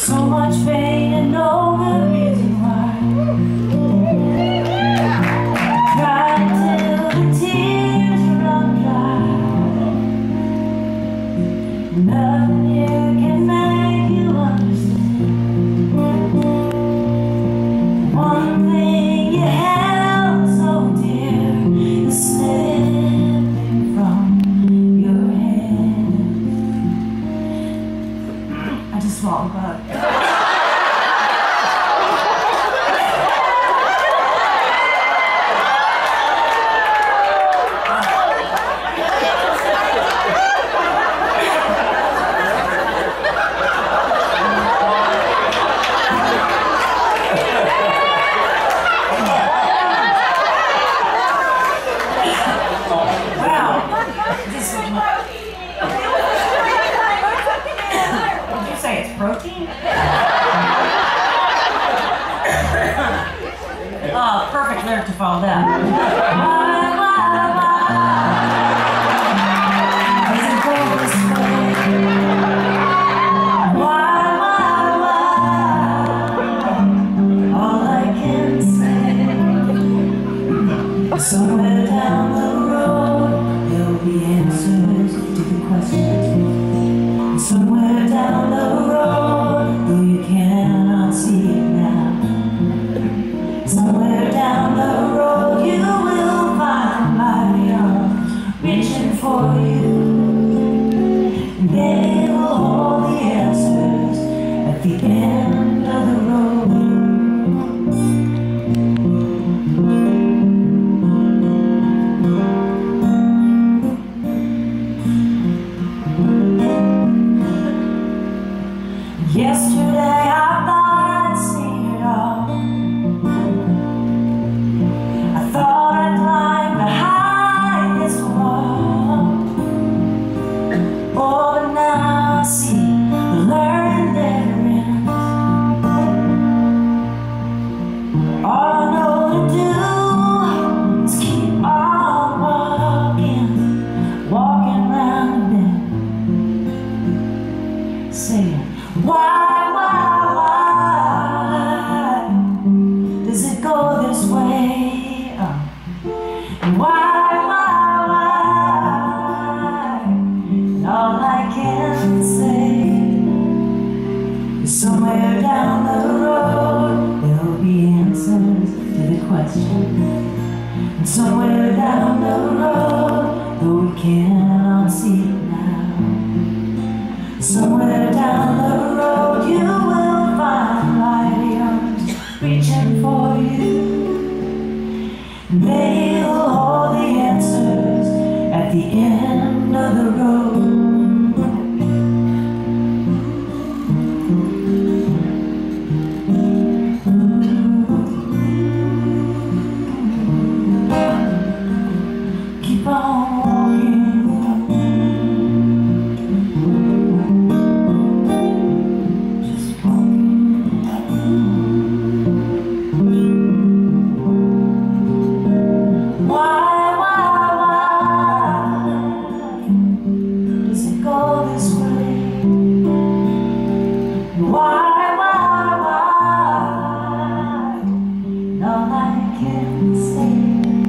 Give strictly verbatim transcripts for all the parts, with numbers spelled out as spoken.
So much pain and no good reason why. Cry till the tears run dry. Nothing here can make you understand. One thing you held so dear is slipping from your hand. I just swallowed a bug. Protein? Oh, perfect lyric to follow that. Why, why, why does it go this way? Why, why, why? All I can say, somewhere down the road there'll be answers to the questions. Somewhere down the road, though you cannot see it now. Somewhere down the road you will find mighty arms reaching for you. And they will hold the answers at the end of the road. Yesterday I thought I'd seen it all. I thought I'd climb behind this wall. Oh, but now I see the learning never ends. All I know to do is keep on walking, walking round the bend, saying, why, why, why does it go this way? Oh. And why, why, why? And all I can say is somewhere down the road there'll be answers to the question. And somewhere down the road, though we cannot see it now, somewhere down the road you will find mighty arms reaching for you. They'll hold the answers at the end of the road. Keep on walking. Why, why, why? And all I can say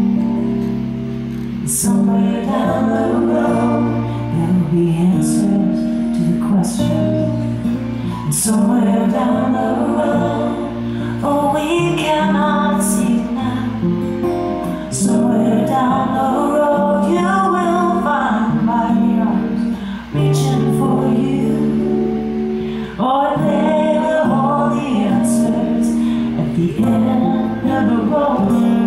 is somewhere down the road there'll be answers to the questions. And somewhere down the road, oh, we cannot see it now. Somewhere down the road you will find mighty arms reaching for you. Or they will hold the answers at the end of the road.